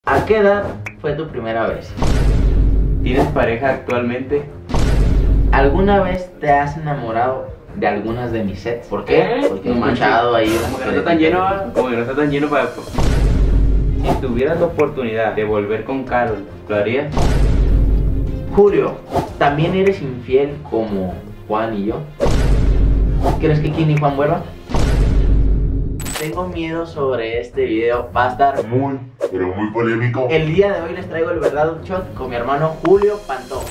¿A qué edad fue tu primera vez? ¿Tienes pareja actualmente? ¿Alguna vez te has enamorado de algunas de mis sets? ¿Por qué? Porque he No manches. manchado ahí. Como que no está tan lleno, como que no está tan lleno para... Si tuvieras la oportunidad de volver con Carol, ¿lo harías? Julio, ¿también eres infiel como Juan y yo? ¿Crees que Kim y Juan vuelvan? Tengo miedo sobre este video, va a estar Muy, pero muy polémico. El día de hoy les traigo el verdad un shot con mi hermano Julio Pantoja.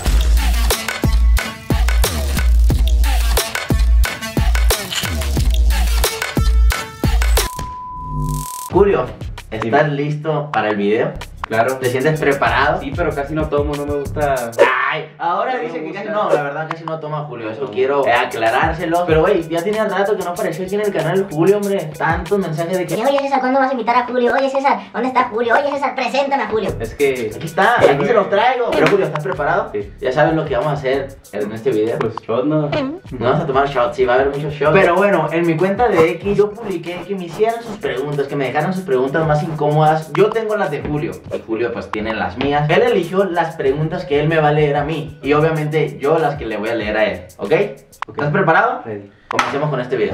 Julio, ¿estás listo para el video? Claro. ¿Te sientes preparado? Sí, pero casi no tomo, no me gusta... Ay, ahora No me dice que gusta. casi no, la verdad casi no toma Julio, eso No. quiero aclarárselo. Pero güey, ya tenía rato que no apareció aquí en el canal Julio, hombre. Tantos mensajes de que... Oye César, ¿cuándo vas a invitar a Julio? Oye César, ¿dónde está Julio? Oye César, preséntame a Julio. Es que... Aquí está, aquí se los traigo. Pero Julio, ¿estás preparado? Sí. Ya sabes lo que vamos a hacer en este video. Pues yo no... No vamos a tomar shots, sí, va a haber muchos shots. Pero bueno, en mi cuenta de X yo publiqué que me hicieran sus preguntas, que me dejaran sus preguntas más incómodas. Yo tengo las de Julio y Julio pues tiene las mías. Él eligió las preguntas que él me va a leer a mí y obviamente yo las que le voy a leer a él, ¿ok? ¿Estás preparado? Ready. Comencemos con este video.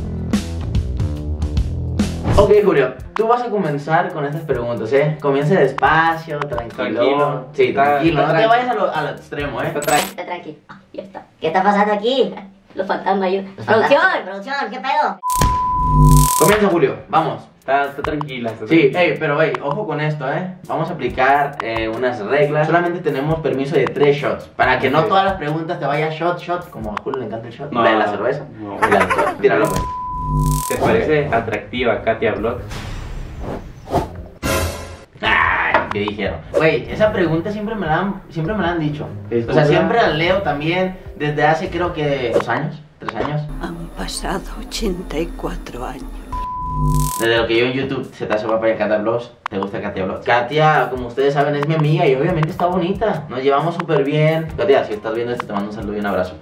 Ok, Julio, tú vas a comenzar con estas preguntas, ¿eh? Comienza despacio, tranquilo. Tranquilo. Sí, tranquilo, no te tranquilo. vayas al extremo, ¿eh? Está tranqui. Está tranquilo. Ya está. ¿Qué está pasando aquí? Los fantasmas yo. Producción, ¿qué pedo? Comienza, Julio, vamos. Está tranquila. Está Sí, tranquila. pero ojo con esto, Vamos a aplicar unas reglas. Solamente tenemos permiso de 3 shots. Para que no Ok. todas las preguntas te vayan shot. Como a Julio le encanta el shot. No. La de la cerveza. No. El alcohol. Tíralo, pues. ¿Te parece atractiva Katia Vlog? Ay, ¿qué dijeron? Güey, esa pregunta siempre me la han dicho. Es O sea, dura. siempre la leo también desde hace creo que 2 años, 3 años. Han pasado 84 años. Desde lo que yo en YouTube se te hace guapa y Katia Vlogs. ¿Te gusta Katia Vlogs? Katia, como ustedes saben, es mi amiga y obviamente está bonita. Nos llevamos súper bien. Katia, si estás viendo esto, te mando un saludo y un abrazo.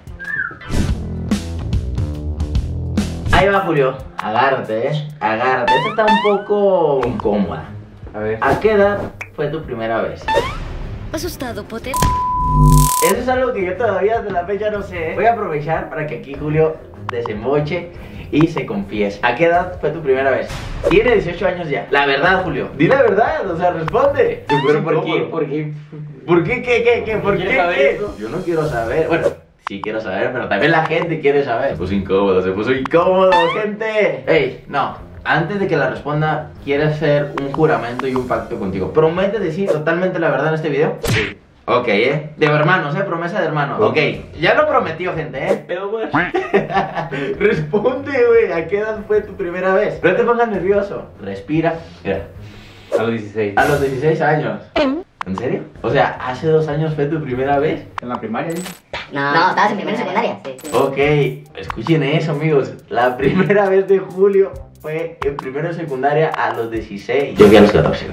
Ahí va, Julio. Agárrate, agárrate. Esta está un poco incómoda. A ver. ¿A qué edad fue tu primera vez? ¿Asustado, Potter? Eso es algo que yo todavía hasta la fecha no sé. Voy a aprovechar para que aquí Julio desemboche y se confiese. ¿A qué edad fue tu primera vez? Tiene 18 años ya. La verdad, Julio. Di la verdad, o sea, responde. ¿Pero por qué? ¿Por qué? ¿Por qué? ¿Qué? ¿Por qué? ¿Quieres saber ¿Qué? eso? Yo no quiero saber. Bueno, sí quiero saber, pero también la gente quiere saber. Se puso incómodo, gente. Ey, no. Antes de que la responda, quiere hacer un juramento y un pacto contigo. ¿Promete decir totalmente la verdad en este video? Sí. Ok, de hermanos, promesa de hermanos. Ok, ya lo prometió, gente, Pero bueno. Responde, güey, ¿a qué edad fue tu primera vez? No te pongas nervioso. Respira. Mira, A los 16. a los 16 años. ¿En serio? O sea, ¿hace 2 años fue tu primera vez? En la primaria. No, estabas en primera y secundaria. Sí. Ok, escuchen eso, amigos. La primera vez de Julio fue en primero de secundaria a los 16. Yo fui a los 14.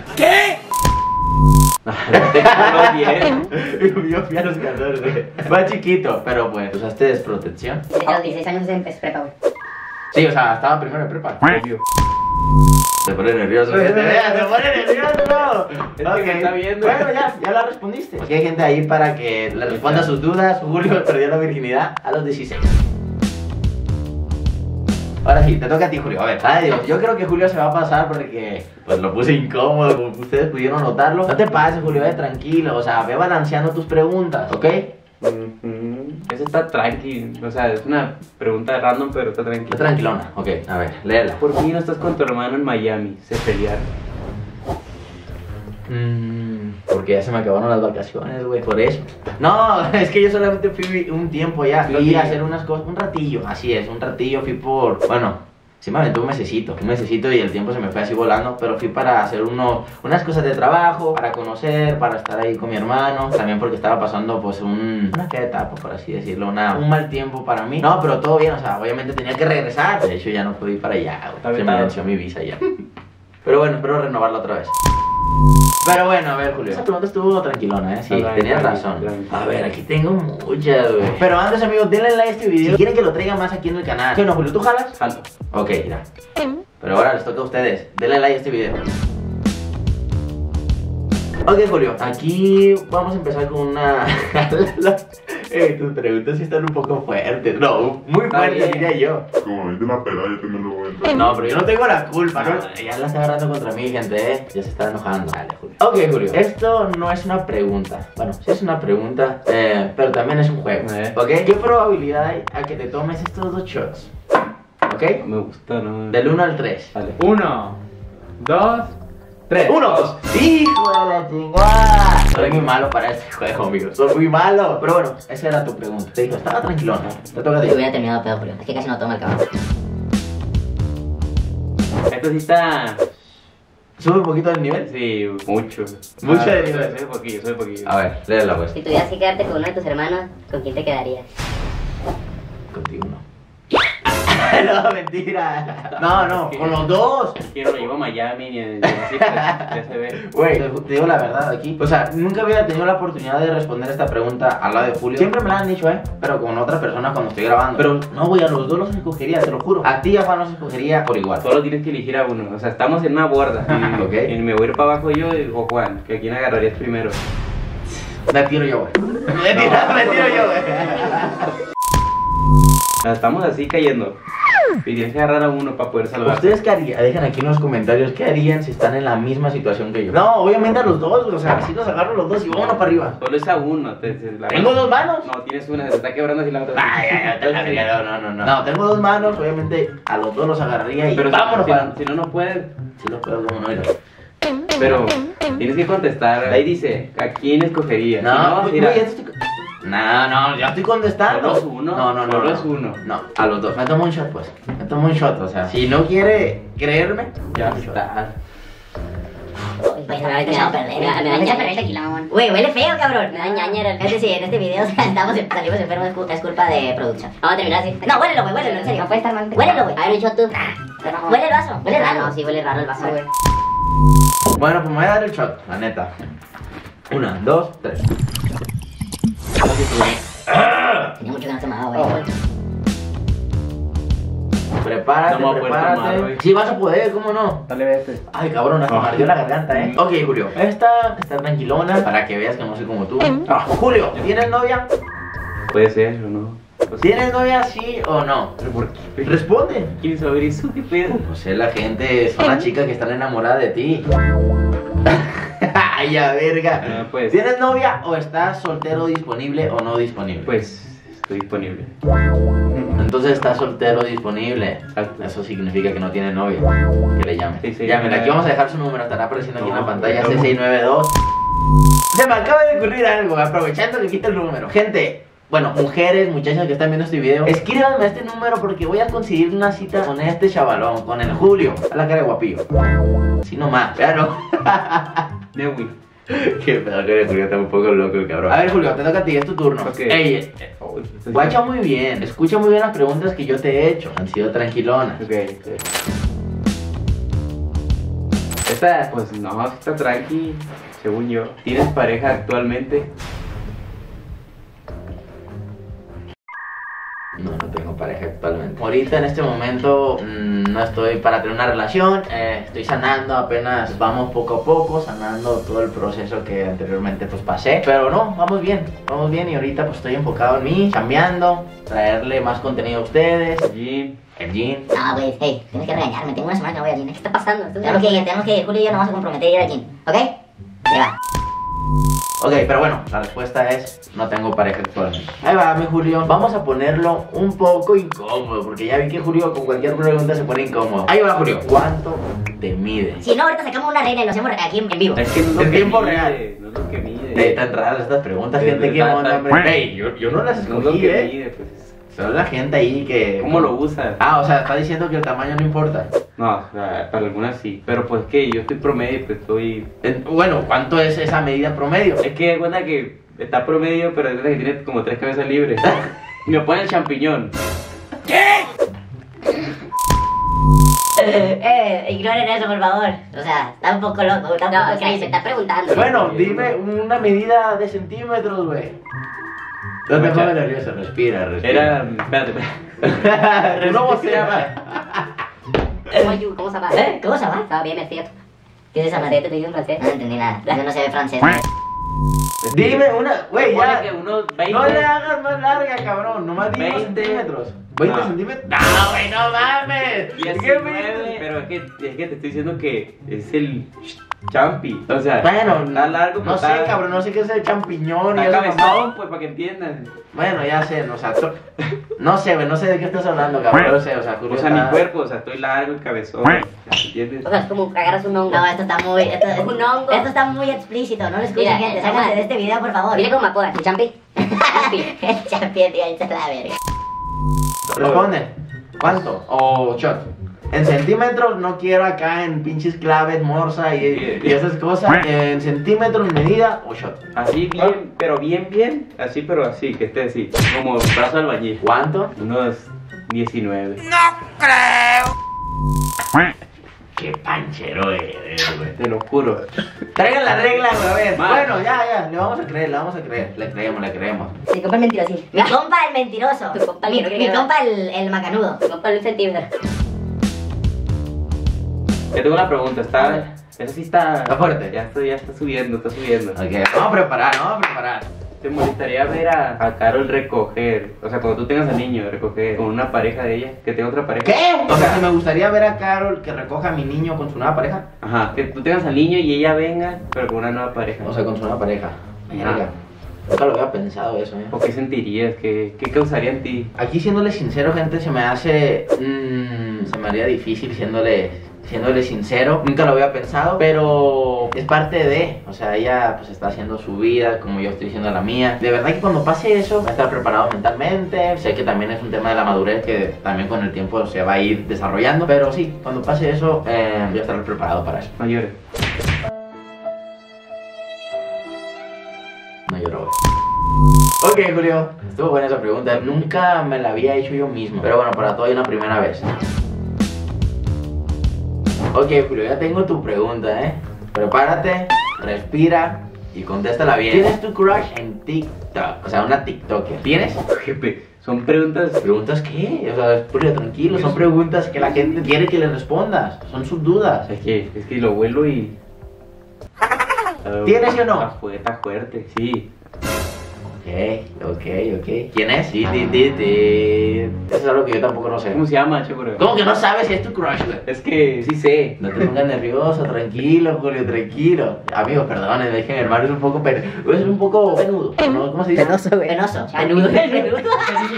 Yo fui a los 14. Más chiquito, pero pues, ¿usaste desprotección? A los 16 años empecé prepa, güey. Sí, o sea, estaba primero de prepa. Obvio. Se pone nervioso. Se pone nervioso. Es que me está viendo. Bueno, ya la respondiste. Aquí hay gente ahí para que le responda sus dudas. Julio perdió la virginidad a los 16. Ahora sí, te toca a ti, Julio. A ver, ay Dios, yo creo que Julio se va a pasar porque pues lo puse incómodo, como ustedes pudieron notarlo. No te pases, Julio, tranquilo. O sea, ve balanceando tus preguntas, ¿ok? Eso está tranqui. O sea, es una pregunta random, pero está Está tranquila. tranquilona. Ok, a ver, léela. ¿Por qué no estás con tu hermano en Miami? Se pelearon. Porque ya se me acabaron las vacaciones, güey, por eso. No, es que yo solamente fui un tiempo ya. Fui a hacer unas cosas, un ratillo, así es, un ratillo fui por, bueno, sí me aventé un mesecito y el tiempo se me fue así volando, pero fui para hacer unas cosas de trabajo, para conocer, para estar ahí con mi hermano, también porque estaba pasando pues una fea etapa, por así decirlo, un mal tiempo para mí. No, pero todo bien, o sea, obviamente tenía que regresar, de hecho ya no pude ir para allá, güey. Se me venció mi visa ya. Pero bueno, espero renovarla otra vez. Pero bueno, a ver, Julio, esa pregunta estuvo tranquilona, Sí, Tranqui, tenías tranqui, razón. tranqui. A ver, aquí tengo muchas, güey. Pero antes, amigos, denle like a este video si quieren que lo traiga más aquí en el canal. ¿Qué no, Julio? ¿Tú jalas? Jalo. Ok, ya. Pero ahora les toca a ustedes. Denle like a este video. Ok, Julio, aquí vamos a empezar con una... tus preguntas sí están un poco fuertes. No, muy fuertes, diría yo. Como me una peda, yo también lo voy a entrar. No, pero yo no tengo la culpa, ¿no? Ya la está agarrando contra mí, gente, Ya se está enojando. Dale, Julio. Ok, Julio, esto no es una pregunta. Bueno, sí es una pregunta, pero también es un juego. ¿Ok? ¿Qué probabilidad hay a que te tomes estos 2 shots? ¿Ok? Me gusta, ¿no? Del 1 al 3. Vale. 1, 2, 3. ¡Uno! ¡Hijo de la chingada! Soy muy malo para este juego, amigo. Soy muy malo. Pero bueno, esa era tu pregunta. Te digo, estaba tranquilón, ¿no? Te toca a ti. Yo hubiera terminado pedo, Julio. Es que casi no toma el cabrón. Esto sí está... ¿Sube un poquito el nivel? Sí, mucho. Mucho de nivel. Soy poquillo, soy poquillo. A ver, léela pues. Si tuvieras que quedarte con uno de tus hermanos, ¿con quién te quedarías? Contigo no. No, mentira. No, con los dos. Quiero lo llevo a Miami ni en ya se ve. Güey, te digo la verdad aquí. O sea, nunca había tenido la oportunidad de responder esta pregunta al lado de Julio. Siempre me la han dicho, pero con otra persona cuando estoy grabando. Pero no, güey, a los dos los escogería, te lo juro. A ti y a Juan los escogería por igual. Solo tienes que elegir a uno. O sea, estamos en una borda. Ok. Y me voy a ir para abajo yo o Juan. ¿Que a quién agarrarías primero? Me tiro yo, güey. Me tiro yo, güey. Estamos así cayendo. Y tienes que agarrar a uno para poder salvar. ¿Ustedes qué harían? Dejen aquí en los comentarios qué harían si están en la misma situación que yo. No, obviamente a los dos, o sea, si los agarro los dos y vámonos para arriba. Solo es a uno. ¿Tengo 2 manos? No, tienes una, se está quebrando así la otra. No. No, tengo 2 manos, obviamente a los dos los agarraría y Pero vámonos si, para... si no, no puedes. Si los puedo, como no ir. Pero tienes que contestar. Ahí dice, ¿a quién escogerías? No, Si güey, mira, ya te estoy... No, ya estoy contestando. ¿Solo es uno? No. Solo es uno. No, a los dos. Me tomo un shot, pues. Me tomo un shot, o sea. Si no quiere creerme, ya un shot. está. Pues me habéis echado a perder. Me da ñaña el tequilón. Güey, huele feo, cabrón. Me da ñaña. Es decir, en este video salimos enfermos, es culpa de producción. Vamos a terminar así. No, huélelo, güey, huélelo, en serio. No puede estar mal. Huélelo, güey. A ver, un shot tú. Huele el vaso. Huele raro. No, sí, huele raro el vaso, güey. Bueno, pues me voy a dar el shot, la neta. 1, 2, 3. Tenía mucho que no tomaba, güey. Prepárate, No me voy a poder tomar, prepárate. güey. Sí, vas a poder, ¿cómo no? Dale, vete. Ay, cabrón, hasta me ardió la garganta, Ok, Julio, esta está tranquilona para que veas que no soy como tú. Julio, ¿tienes novia? Puede ser o no. Pues, ¿Tienes novia, sí o no? ¿pero por qué? Responde. ¿Quién sabe eso? ¿Qué pedo? Pues es la gente, son las chicas que están enamoradas de ti. Ay, ya, verga. Ah, pues. ¿Tienes novia o estás soltero disponible o no disponible? Pues estoy disponible. Entonces estás soltero disponible. Exacto. Eso significa que no tiene novia. Que le llame. Sí, Llámela. Aquí vamos a dejar su número. Estará apareciendo aquí en la No, pantalla. no. C692. Se me acaba de ocurrir algo. Aprovechando que quita el número. Gente. Bueno, mujeres, muchachas que están viendo este video, escríbanme a este número porque voy a conseguir una cita con este chavalón, con el Julio. A la cara de guapillo. Así nomás, pero. Newi. Qué pedo que Julio está un poco loco el cabrón. A ver, Julio, te toca a ti, es tu turno. Ok. Ey, guacha muy bien. Escucha muy bien las preguntas que yo te he hecho. Han sido tranquilonas. Ok. Esta, pues no, está tranqui, según yo. ¿Tienes pareja actualmente? No, no tengo pareja actualmente. Ahorita en este momento no estoy para tener una relación. Estoy sanando, apenas vamos poco a poco, sanando todo el proceso que anteriormente pues pasé. Pero no, vamos bien y ahorita pues estoy enfocado en mí, cambiando, traerle más contenido a ustedes. Jim. El gym. No, güey, hey, tienes que regañarme. Tengo una semana que no voy al gym. ¿Qué está pasando? Tenemos que ir. Julio y yo nos vamos a comprometer a ir al gym, ¿ok? Ya va. Ok, pero bueno, la respuesta es no tengo pareja actualmente. Ahí va, mi Julio. Vamos a ponerlo un poco incómodo, porque ya vi que Julio con cualquier pregunta se pone incómodo. Ahí va, Julio. ¿Cuánto te mide? Si no, ahorita sacamos una regla y lo hacemos aquí en vivo. Es que no es lo En que tiempo mide, real. No es lo que mide. Tan raras estas preguntas, Sí, gente que está- onda, está- hombre. Ey, yo no las No es lo escogí, que mide, pues. Son la gente ahí que... ¿Cómo lo usas? Ah, o sea, está diciendo que el tamaño no importa. No, o sea, para algunas sí. Pero pues que yo estoy promedio, pues estoy. Bueno, ¿cuánto es esa medida promedio? Es que de cuenta que está promedio, pero es verdad que tiene como 3 cabezas libres. Y me ponen champiñón. Ignoren eso, por favor. O sea, está un poco loco, está un poco crazy. Se está preguntando. Bueno, dime una medida de centímetros, güey. No te pongas nervioso, respira. Era. Espérate, espérate. ¿Cómo se llama? ¿Cómo se llama? ¿Cómo se llama? Estaba bien, es cierto. ¿Qué es esa madre? ¿Te en francés? No entendí nada. Yo no sé de francés. Dime una, güey, Supone ya. que unos 20. No le hagas más larga, cabrón. Nomás dime 20. centímetros. ¿20 No. centímetros? No, güey, no mames. 19, pero es que te estoy diciendo que es el champi. O sea, Bueno, está largo, no pero sé, cabrón, no sé qué es el champiñón y Está eso. cabezón, pues, para que entiendan. Bueno, ya sé, o sea, no sé, güey, no sé de qué estás hablando, cabrón. No sé, o sea, Julio O sea, está- mi cuerpo, o sea, estoy largo y cabezón. ¿Entiendes? O sea, es como que agarras un hongo. No, esto está muy... Esto es un hongo. Esto está muy explícito, no lo escuchen, gente. Sáquense de este video, por favor. Dile como Macoa, ¿el champi? El champi, tío, esta es la verga. Responde. ¿Cuánto? O shot. En centímetros no quiero acá en pinches claves, morsa y esas cosas. En centímetros, medida o shot. Así bien, pero bien. Así, pero así, que esté así. Como brazo de albañil. ¿Cuánto? Unos 19. Qué panchero eres, güey. Te lo juro. Traigan la regla, güey, a ver. Man. Bueno, ya, le vamos a creer. Le creemos. Mi compa el mentiroso. Mi compa el mentiroso. Tu compa el que no Mi quiere compa el macanudo. Tu compa el centímetro. Te tengo una pregunta, A ¿está? ver. Eso sí está. Está fuerte. Ya está subiendo. Ok, vamos a preparar. ¿Te molestaría ver a Carol recoger? O sea, cuando tú tengas al niño, recoger con una pareja de ella, que tenga otra pareja. ¿Qué? O sea, si me gustaría ver a Carol que recoja a mi niño con su nueva pareja. Ajá, que tú tengas al niño y ella venga, pero con una nueva pareja. O sea, con su nueva pareja. Ajá. Verga. Nunca lo había pensado eso, ¿O qué sentirías? ¿Qué causaría en ti? Aquí siéndole sincero, gente, se me hace... se me haría difícil siéndole sincero. Nunca lo había pensado, pero es parte de... O sea, ella pues está haciendo su vida como yo estoy haciendo la mía. De verdad que cuando pase eso, voy a estar preparado mentalmente. Sé que también es un tema de la madurez que también con el tiempo se va a ir desarrollando. Pero sí, cuando pase eso, voy a estar preparado para eso. No llores. No lloro, güey. Ok, Julio, estuvo buena esa pregunta. Nunca me la había hecho yo mismo. Pero bueno, para todo hay una primera vez. Ok, Julio, ya tengo tu pregunta, Prepárate, respira y contéstala bien. ¿Tienes tu crush en TikTok? O sea, una TikToker. ¿Tienes? Jefe, son preguntas. ¿Preguntas qué? O sea, Julio, tranquilo, son preguntas que la gente quiere que le respondas. Son sus dudas. Es que lo vuelo y. ¿Tienes o no? Está fuerte, sí. Ok. ¿Quién es? Sí. Eso es algo que yo tampoco no sé. ¿Cómo se llama, Chocoro? ¿Cómo que no sabes si es tu crush, güey? Es que sí sé. No te pongas nervioso, tranquilo, Julio, tranquilo. Amigos, perdónenme, es que mi hermano es un poco penudo, ¿no? ¿Cómo se dice? Penoso, güey. Penoso. Penudo. Penudo.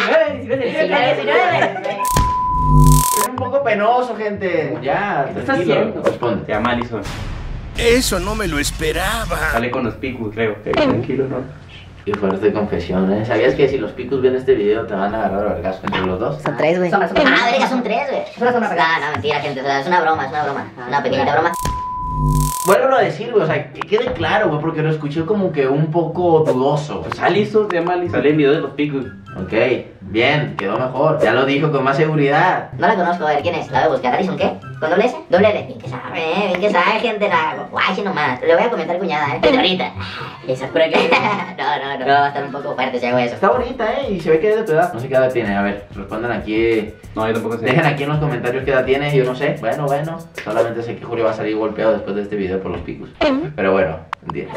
Es un poco penoso, gente. Ya, ¿Qué estás tranquilo. haciendo? Responde. Se llama Alison. Eso no me lo esperaba. Sale con los picos, creo. Tranquilo, ¿no? Qué fuerte confesión, ¿eh? ¿Sabías que si los picos ven este video te van a agarrar a vergas entre los dos? Son 3, güey. Ah, verga, son 3, güey. Es una sombra. No, mentira, gente. O sea, es una broma. Una pequeñita broma. Vuelvo a decir, güey, o sea, que quede claro, güey, porque lo escuché como que un poco dudoso. Pues Alison, se llama Alison. Sale en video de los picos. Ok, bien, quedó mejor. Ya lo dijo con más seguridad. No la conozco, a ver, ¿quién es? La voy a buscar. ¿Alison qué? ¿Con doble S? Doble L. Bien que sabe, gente. Guay, si nomás. Le voy a comentar, cuñada, Desde ahorita. Esa es por aquí. No. Va a estar un poco fuerte si hago eso. Está bonita, y se ve que es de tu edad. No sé qué edad tiene, a ver, respondan aquí. No, yo tampoco sé. Dejen aquí en los comentarios qué edad tiene, yo no sé. Bueno, solamente sé que Julio va a salir golpeado después de este video por los picos. Pero bueno, entiendo.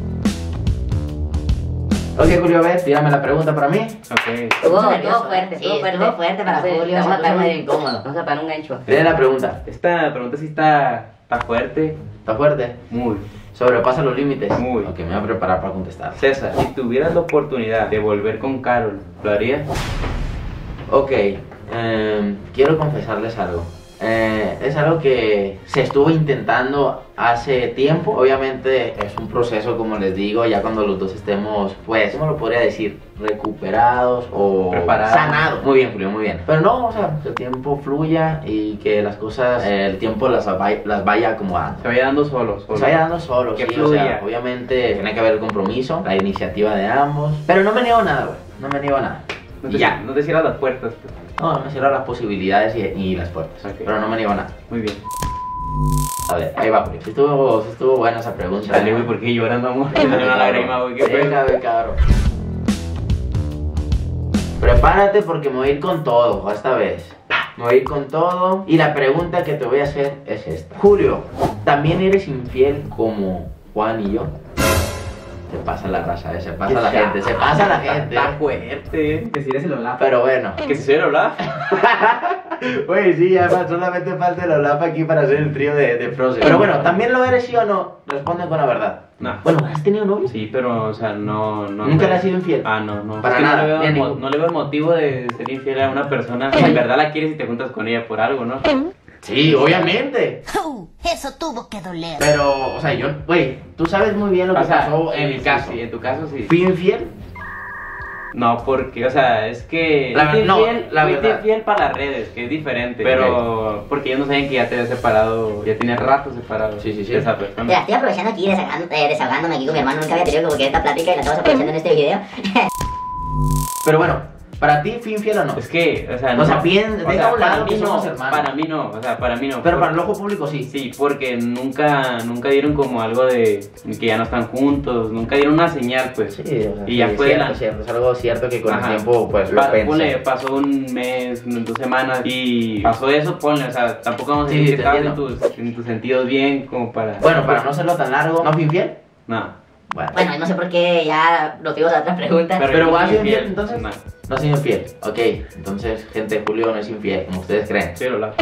Ok, Julio, a ver, tírame la pregunta para mí. Ok. Estuvo fuerte, Sí, estuvo fuerte para Julio. Vamos a Estuvo muy parar incómodo. Vamos a parar un gancho. Tiene la pregunta. Esta pregunta sí está fuerte. ¿Está fuerte? Muy. Sobrepasa los límites. Muy. Ok, me voy a preparar para contestar. César, si tuvieras la oportunidad de volver con Carol, ¿lo harías? Ok, quiero confesarles algo. Es algo que se estuvo intentando hace tiempo. Obviamente es un proceso, como les digo, ya cuando los dos estemos, pues, ¿cómo lo podría decir? Recuperados o Preparados. sanados. Muy bien, Julio, muy bien. Pero no, o sea, que el tiempo fluya y que las cosas, el tiempo las vaya acomodando. Se vaya dando solo. Se vaya dando solo, Que sí, fluya. o sea, obviamente tiene que haber el compromiso, la iniciativa de ambos. Pero no me niego nada, güey, no me niego nada. No Y te, ya. no te cierras las puertas. Pues. No me cierro las posibilidades y las puertas, Ok. pero no me niego nada. Muy bien. A ver, ahí va, Julio. Sí estuvo buena esa pregunta. Dale, güey, ¿por qué llorando, amor? Me salió una lágrima, güey. ¿Qué fue? Venga, cabrón. Prepárate porque me voy a ir con todo esta vez. Me voy a ir con todo. Y la pregunta que te voy a hacer es esta. Julio, ¿También eres infiel como Juan y yo? Se pasa la raza, se pasa la gente, se pasa la gente. Está fuerte, que si eres el Olaf. Pero bueno. Que si soy el Olaf. Güey, sí, además solamente falta el Olaf aquí para hacer el trío de Frozen. Pero bueno, ¿también lo eres sí o no? Responden con la verdad. No. Bueno, ¿has tenido novio? Sí, pero, o sea, no... ¿Nunca le has sido infiel? Ah, no. Para Es que nada, no le, veo, bien, no le veo el motivo de ser infiel a una persona. Si en verdad la quieres y te juntas con ella por algo, ¿no? Sí, obviamente. Eso tuvo que doler. Pero, o sea, yo, güey, tú sabes muy bien lo que O sea, pasó en sí, mi sí, caso. Sí, en tu caso sí. ¿Fui infiel? No, porque, o sea, es que... La fuiste no, infiel, la fuiste verdad. infiel para las redes, que es diferente. Pero, porque ellos no saben que ya te habías separado, ya tenías rato separado Sí, sí, sí. de esa persona. Mira, estoy aprovechando aquí, desahogándome aquí con mi hermano. Nunca había tenido como que esta plática y la estamos aprovechando en este video. Pero bueno, ¿para ti fui infiel o no? Es que, o sea, O sea, no. deja a un lado que no, somos hermanos. para mí no, o sea, para mí no. Pero para el ojo público sí. Sí, porque nunca dieron como algo de que ya no están juntos, nunca dieron una señal, pues. Sí, o sea, y ya sí, fue cierto, la... cierto, es algo cierto que con Ajá. el tiempo pues lo Ponle, pensé. pasó un mes, 2 semanas y pasó eso, ponle, o sea, tampoco vamos a Sí, decir que te estabas entiendo. en tus sentidos bien como para... Bueno, para no hacerlo tan largo, ¿no fui infiel? No. Bueno, no sé por qué ya nos fuimos a otras preguntas. Pero yo ¿vas a soy ser infiel entonces? No. No soy infiel. Ok, entonces, gente, Julio no es infiel, como ustedes creen. Sí, la...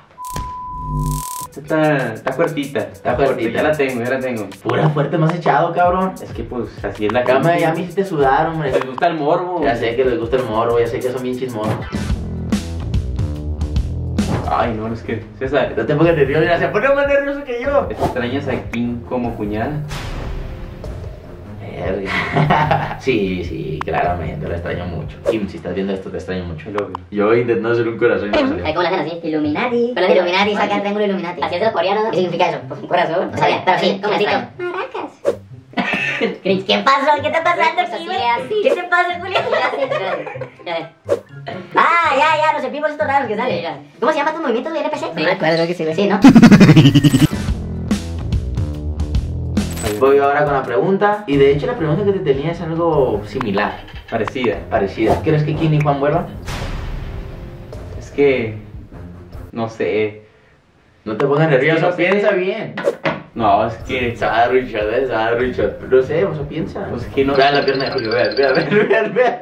Está fuertita, Está fuerte, fuertita. ya la tengo. Pura fuerte, más echado, cabrón. Es que pues así es la Cama, gente. ya me hiciste sudar, hombre. Les gusta el morbo. Ya sé que les gusta el morbo, ya sé que son bien chismosos. Ay, no, es que César, No te pongas nervioso, ya se pone más nervioso que yo. ¿extrañas a Kim como cuñada? Verga. Sí, claramente, lo extraño mucho. Kim, si estás viendo esto, te extraño mucho. El obvio. Yo intentando hacer un corazón y no me salió. ¿Cómo lo hacen así? Illuminati. Pero los Illuminati saca el triángulo Illuminati. Así es de los coreanos, ¿no? ¿Qué significa eso? Pues un corazón. No sabía, pero sí, ¿cómo extraño? Maracas. ¿Qué pasó? ¿Qué está pasando aquí, güey? ¿Qué te pasa, Julio? Ya, los empivos estos raros que salen. ¿Cómo se llama tu movimiento de NPC? No me acuerdo, creo que sí, güey. Sí, ¿no? Voy ahora con la pregunta. Y de hecho, la pregunta que te tenía es algo similar, Parecida. parecida. ¿Crees que Kim y Juan vuelvan? Es que... No sé. No te pongas nervioso, no sé. piensa bien. No, es que... Sorry, Richard. No sé, o sea, piensa. Pues que no- Vean la pierna de Julio, vean.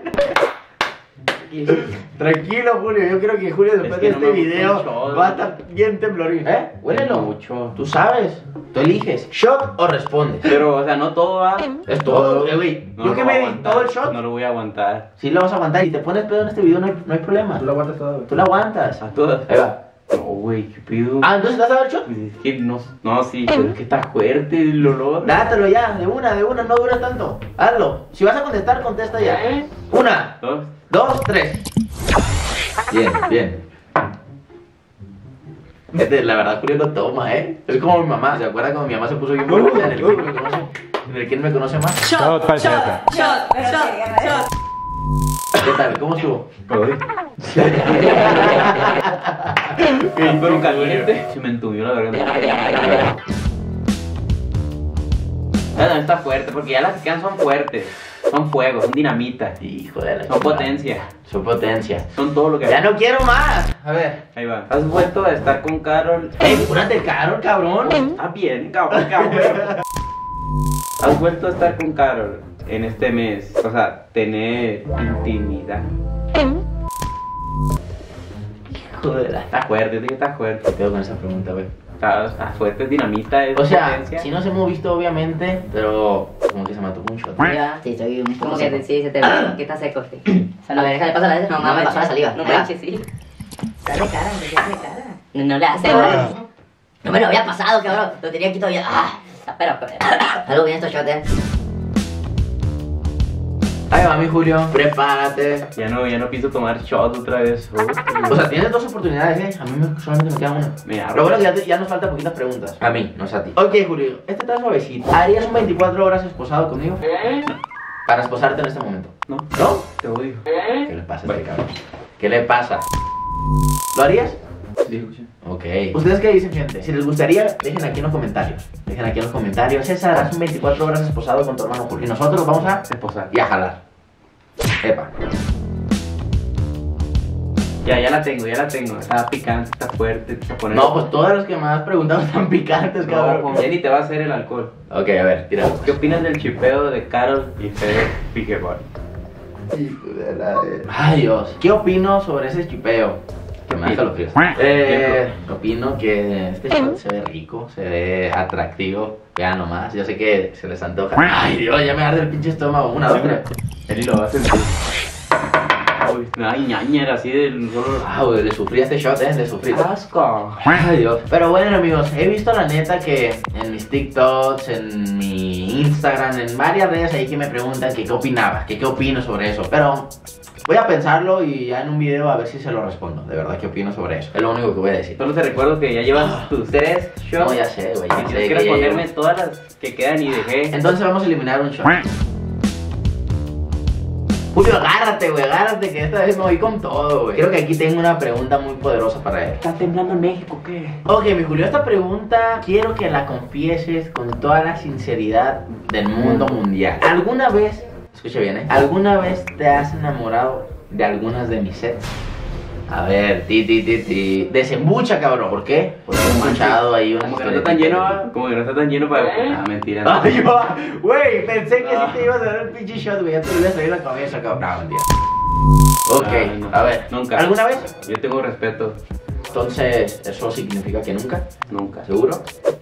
Tranquilo, Julio. Yo creo que Julio después Es que de no este me gusta video el shot. va a estar bien temblorín. Huélelo. Mucho. Tú sabes. Tú eliges. ¿Shot o respondes? Pero, o sea, no todo va... Es todo, güey. No Yo lo que voy a me di aguantar. todo el shot. No lo voy a aguantar. Sí lo vas a aguantar. Y te pones pedo en este video, no hay problema. lo aguantas todo, Tú lo aguantas. A todas. Ahí va. No, güey, ¿qué pido? Ah, entonces te has dado el shot. Pues es que no, sí, pero es que está fuerte el olor. Dátelo ya, de una, no dura tanto. Hazlo. Si vas a contestar, contesta ya. 1, 2. 2, 3. Bien. La verdad, Julio lo toma, ¿eh? Es como mi mamá. ¿Se acuerda cuando mi mamá se puso bien bonita en el quién me conoce? En el quién me conoce más. ¿Qué tal? ¿Cómo estuvo? Pero caliente. Se me entumió la garganta. No, está fuerte, porque ya las que quedan son fuertes. Son fuego, son dinamita. Hijo de la Son chingada. potencia. Son potencia. Son todo lo que... Ya no quiero más. A ver. Ahí va. ¿Has vuelto a estar con Carol? Cúrate caro, cabrón. Está bien, cabrón. ¿Has vuelto a estar con Carol en este mes? O sea, tener intimidad. Hijo de la... Está fuerte, dije que está fuerte. Me quedo con esa pregunta, güey. Está fuerte, es dinamita, es O sea, potencia. sí nos hemos visto obviamente, pero como que se me antojó un shot. Sí, soy un poco Como que seco. sí, se te ve que está seco, sí. A ver, déjale pasar la vez. No, me pasó la saliva. No manches, sí. Dale cara, dale cara. No le hace nada. No me lo había pasado, cabrón. Lo tenía aquí todavía. Pero. Algo bien estos shots, Ahí va mi Julio, prepárate. Ya no pienso tomar shot otra vez. O sea, tienes 2 oportunidades, A mí solamente me queda una. Mira, Lo bueno es que ya nos faltan poquitas preguntas. A mí, no es a ti. Ok, Julio, este está suavecito. ¿Harías un 24 horas esposado conmigo? Para esposarte en este momento. No, ¿No? te odio. ¿Qué le pasa a este cabrón? ¿Qué le pasa? ¿Lo harías? Sí, escucha. Ok. ¿Ustedes qué dicen, gente? Si les gustaría, dejen aquí en los comentarios. Dejen aquí en los comentarios. César, haz un 24 horas esposado con tu hermano Julio. Y nosotros vamos a Esposar. y a jalar. Epa. Ya la tengo. Está picante, está fuerte, está poniendo. No, pues todas las que me has preguntado están picantes, cabrón. Ya ni te va a hacer el alcohol. Ok, a ver, tira. ¿Qué opinas del chipeo de Karol y Fede Figueroa? Ay, Dios. ¿Qué opino sobre ese chipeo? Que me deja los fríos. Opino que este shot se ve rico, se ve atractivo. Vean nomás, yo sé que se les antoja. Ay, Dios, ya me arde el pinche estómago. Una, otra. Él lo va a sentir. Uy, ay, ñañera, así del solo. Wow, le sufrí a este shot, le sufrí. Asco. Ay, Dios. Pero bueno, amigos, he visto la neta que en mis TikToks, en mi Instagram, en varias redes ahí que me preguntan que qué opinaba, que qué opino sobre eso. Pero voy a pensarlo y ya en un video a ver si se lo respondo. De verdad, qué opino sobre eso. Es lo único que voy a decir. Solo te recuerdo que ya llevas tus 3 shots. No, ya sé, güey. Y tienes que responderme todas las que quedan y dejé. Entonces vamos a eliminar un shot. Julio, agárrate, güey, agárrate, que esta vez me voy con todo, güey. Creo que aquí tengo una pregunta muy poderosa para él. ¿Estás temblando en México qué? Ok, mi Julio, esta pregunta quiero que la confieses con toda la sinceridad del mundo mundial. ¿Alguna vez, escucha bien, alguna vez te has enamorado de algunas de mis sets? A ver, desembucha, cabrón. ¿Por qué? Porque he escuchado ahí una Como que no historia. está tan lleno, como que no está tan lleno para. Ah, mentira. Ay, va, güey, pensé que sí te ibas a dar el pinche shot, güey. Ya te lo ibas a salir la cabeza, cabrón. No, mentira. Ok, No, a ver. nunca. ¿Alguna vez? Yo tengo respeto. Entonces, ¿eso significa que nunca? Nunca. ¿Seguro?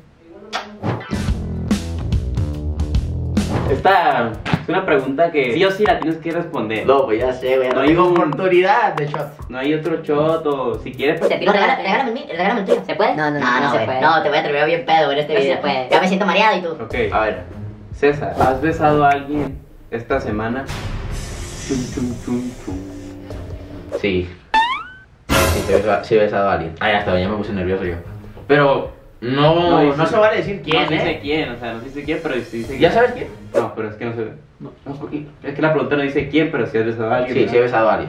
Esta es una pregunta que sí o sí la tienes que responder. No, pues ya sé, güey. No No hay digo un- oportunidad de shot. No hay otro shot o si quieres. Te pido regálame el tuyo. ¿Se puede? No, se puede. No, te voy a terminar bien pedo en este video. Se puede. Ya me siento mareado y tú. Ok. A ver. César, ¿has besado a alguien esta semana? Chum, chum, chum, chum. Sí. Sí he besado a alguien. Ah, ya está, ya me puse nervioso yo. Pero no dice- se vale decir quién, No dice quién, o sea, no dice quién, pero sí dice ¿Ya quién. sabes quién? No, pero es que no sé. No, es que la pregunta no dice quién, pero si has besado a alguien. Sí, ¿verdad? sí he besado a alguien.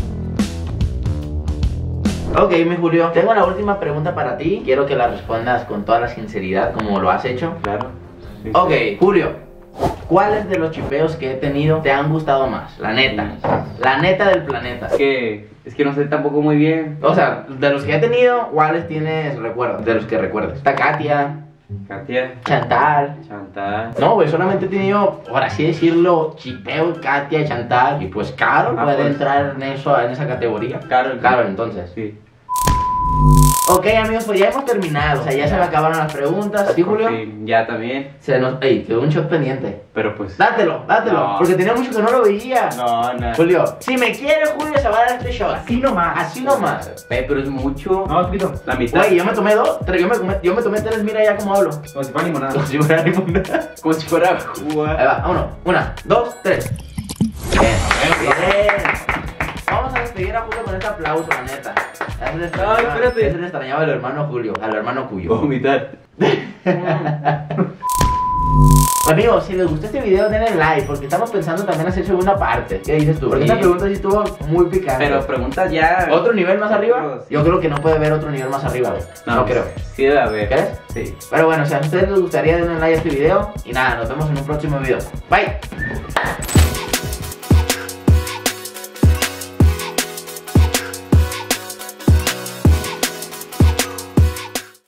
Ok, mi Julio, tengo la última pregunta para ti. Quiero que la respondas con toda la sinceridad como lo has hecho. Claro. Sí, Ok, sí. Julio, ¿cuáles de los chipeos que he tenido te han gustado más? La neta del planeta. Es que no sé tampoco muy bien. O sea, de los que he tenido, ¿cuáles tienes recuerdos? De los que recuerdes. Está Katia, Katia, Chantal. Chantal. No, güey, solamente he tenido, por así decirlo, chipeo, Katia, Chantal. Y pues Karol Ah, puede pues. entrar en esa categoría. Karol. Karol, entonces. Sí. Ok, amigos, pues ya hemos terminado. O sea, ya se me acabaron las preguntas. ¿A ti, Julio? Sí, ya también. Ey, quedó un shot pendiente. Pero pues. Dátelo, No. porque tenía mucho que no lo veía. No, no. Julio, si me quiere, Julio se va a dar este shot. Así nomás. Pero es mucho. No, poquito. La mitad. Güey, yo me tomé 2, yo me tomé 3, mira ya cómo hablo. Como si fuera limonada. Como si fuera limonada. Como si fuera Ahí jugar. va, vámonos. 1, 2, 3. Bien. Vamos a despedir a Julio con este aplauso, la neta. Ay, espérate. Es el extrañaba al hermano Julio, al hermano Cuyo. Vomitar. Amigos, si les gustó este video, denle like, porque estamos pensando también hacer segunda parte. ¿Qué dices tú? Porque Sí. esta pregunta sí estuvo muy picante. Pero preguntas ya. ¿Otro nivel más arriba? Sí. Yo creo que no puede haber otro nivel más arriba, güey. No creo. Sí debe haber. ¿Crees? Sí. Pero bueno, si a ustedes les gustaría, denle like a este video. Y nada, nos vemos en un próximo video. Bye.